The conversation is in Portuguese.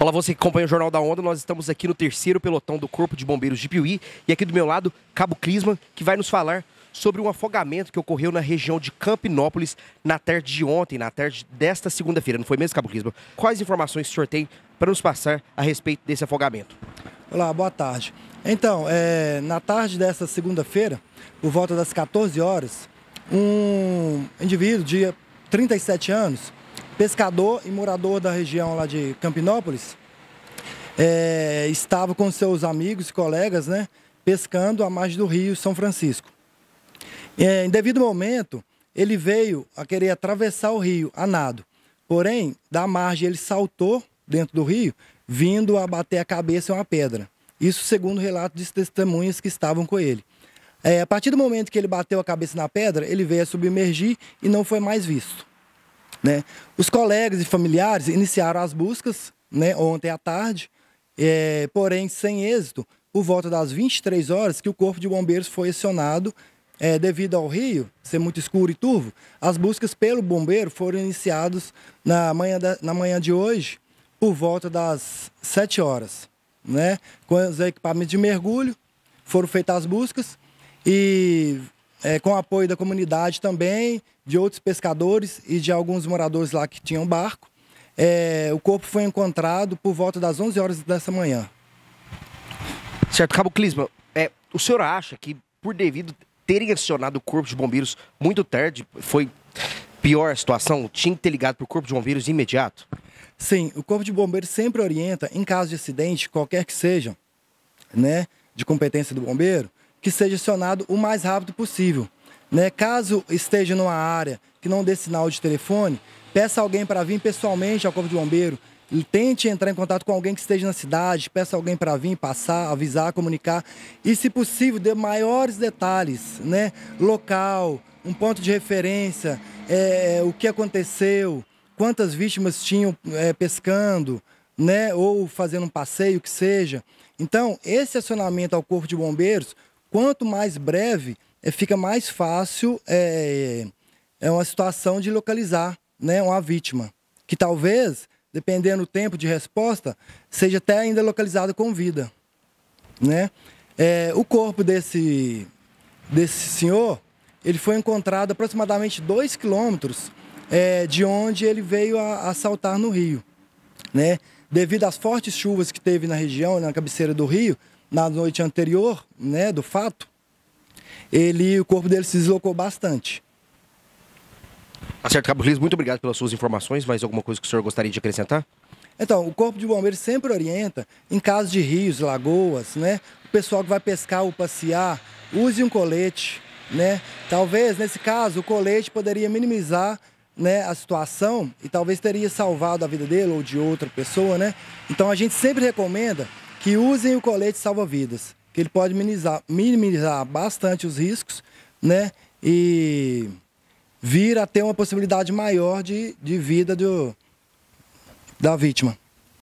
Olá, você que acompanha o Jornal da Onda, nós estamos aqui no 3º pelotão do Corpo de Bombeiros de Piuí e aqui do meu lado, Cabo Clisman, que vai nos falar sobre um afogamento que ocorreu na região de Campinópolis na tarde de ontem, na tarde desta segunda-feira. Não foi mesmo, Cabo Clisman? Quais informações o senhor tem para nos passar a respeito desse afogamento? Olá, boa tarde. Então, na tarde dessa segunda-feira, por volta das 14 horas, um indivíduo de 37 anos, pescador e morador da região lá de Campinópolis, estava com seus amigos e colegas, né, pescando à margem do rio São Francisco. Em devido momento, ele veio a querer atravessar o rio a nado. Porém, da margem ele saltou dentro do rio, vindo a bater a cabeça em uma pedra. Isso segundo o relato de testemunhas que estavam com ele. A partir do momento que ele bateu a cabeça na pedra, ele veio a submergir e não foi mais visto, né? Os colegas e familiares iniciaram as buscas, né, ontem à tarde, porém sem êxito, por volta das 23 horas que o Corpo de Bombeiros foi acionado. Devido ao rio ser muito escuro e turvo, as buscas pelo bombeiro foram iniciadas na manhã de hoje, por volta das 7 horas. Né? Com os equipamentos de mergulho, foram feitas as buscas e com o apoio da comunidade também, de outros pescadores e de alguns moradores lá que tinham barco, o corpo foi encontrado por volta das 11 horas dessa manhã. Certo, Cabo Clisman, o senhor acha que por devido terem acionado o Corpo de Bombeiros muito tarde, foi pior a situação? Tinha que ter ligado para o Corpo de Bombeiros de imediato? Sim, o Corpo de Bombeiros sempre orienta, em caso de acidente, qualquer que seja, né, de competência do bombeiro, que seja acionado o mais rápido possível. Né? Caso esteja numa área que não dê sinal de telefone, peça alguém para vir pessoalmente ao Corpo de Bombeiro, e tente entrar em contato com alguém que esteja na cidade, peça alguém para vir, passar, avisar, comunicar e, se possível, dê maiores detalhes, né? Local, um ponto de referência, o que aconteceu, quantas vítimas tinham pescando, né? Ou fazendo um passeio, que seja. Então, esse acionamento ao Corpo de Bombeiros, quanto mais breve, fica mais fácil uma situação de localizar, né, uma vítima, que talvez, dependendo do tempo de resposta, seja até ainda localizado com vida, né? O corpo desse senhor, ele foi encontrado aproximadamente 2 quilômetros de onde ele veio a saltar no rio, né? Devido às fortes chuvas que teve na região, na cabeceira do rio, na noite anterior, né, do fato, o corpo dele se deslocou bastante. Certo, Cabo Clisman, muito obrigado pelas suas informações. Mais alguma coisa que o senhor gostaria de acrescentar? Então, o Corpo de Bombeiros sempre orienta, em caso de rios, lagoas, né? O pessoal que vai pescar ou passear, use um colete, né? Talvez, nesse caso, o colete poderia minimizar, né, a situação e talvez teria salvado a vida dele ou de outra pessoa, né? Então, a gente sempre recomenda que usem o colete salva-vidas, que ele pode minimizar bastante os riscos, né? E vir a ter uma possibilidade maior de vida da vítima.